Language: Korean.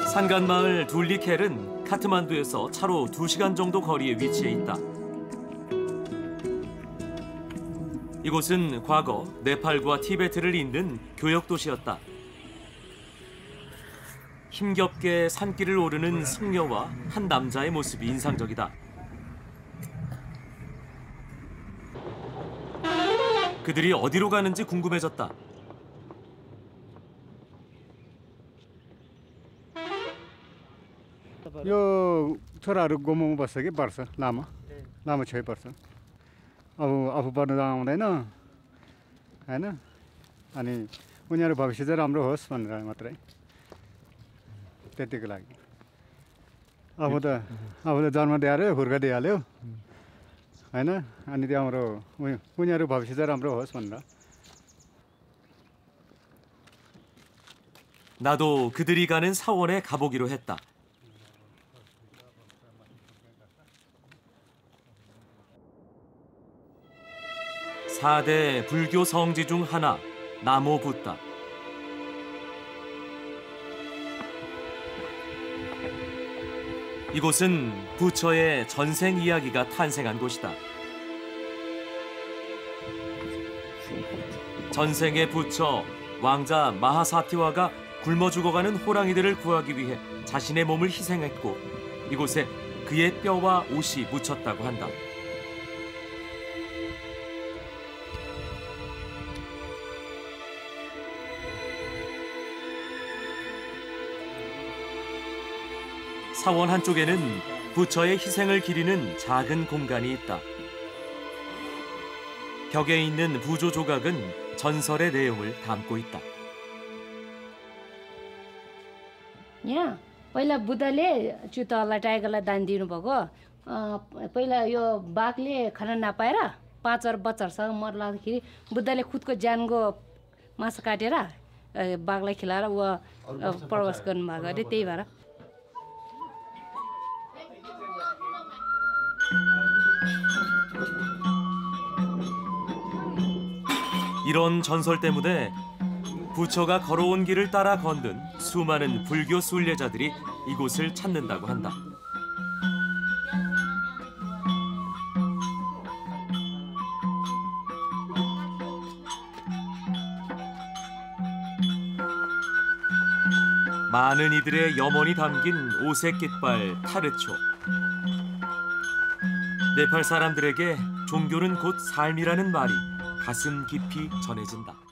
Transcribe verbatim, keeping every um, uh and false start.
산간마을 둘리켈은 카트만두에서 차로 두 시간 정도 거리에 위치해 있다. 이곳은 과거 네팔과 티베트를 잇는 교역도시였다. 힘겹게 산길을 오르는 승려와 한 남자의 모습이 인상적이다. 그들이 어디로 가는지 궁금해졌다. यो छोराहरू गुम्बामा बस्छ कि पर्छ लामो लामो छोइ पर्छ अब आफू पढ्नु त आउँदैन हैन अनि उनीहरू भविष्य चाहिँ राम्रो होस् भनेर मात्रै त्यतिको लागि अब त अब त जन्म दिहाल्यो हुर्का दिहाल्यो हैन अनि त्यहाँबाट उनीहरू भविष्य चाहिँ राम्रो होस् भनेर. 나도 그들이 가는 사원에 가보기로 했다. 사 대 불교 성지 중 하나, 나모 붓다. 이곳은 부처의 전생 이야기가 탄생한 곳이다. 전생의 부처 왕자 마하사티와가 굶어 죽어가는 호랑이들을 구하기 위해 자신의 몸을 희생했고 이곳에 그의 뼈와 옷이 묻혔다고 한다. 사원 한쪽에는 부처의 희생을 기리는 작은 공간이 있다. 벽에 있는 부조 조각은 전설의 내용을 담고 있다. यहाँ पहिला बुद्धले चितवलाई टाइगरलाई दान दिनुभएको पहिला यो बाघले खान नपाएर पाँचवटा बच्चाहरूसँग मर्लाखेरि बुद्धले खुदको ज्यानको मासु काटेर बाघलाई खिलाएर ऊ प्रवास गर्नुभएको अरे त्यही भएर. 이런 전설 때문에 부처가 걸어온 길을 따라 걷는 수많은 불교 순례자들이 이곳을 찾는다고 한다. 많은 이들의 염원이 담긴 오색 깃발 타르초. 네팔 사람들에게 종교는 곧 삶이라는 말이 가슴 깊이 전해진다.